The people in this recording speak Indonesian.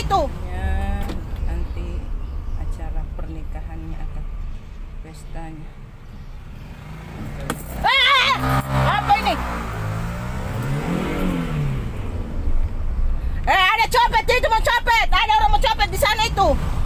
itu? Ya, nanti acara pernikahannya akan pestanya. Apa ini? Ada copet itu, mau copet. Ada orang mau copet di sana itu.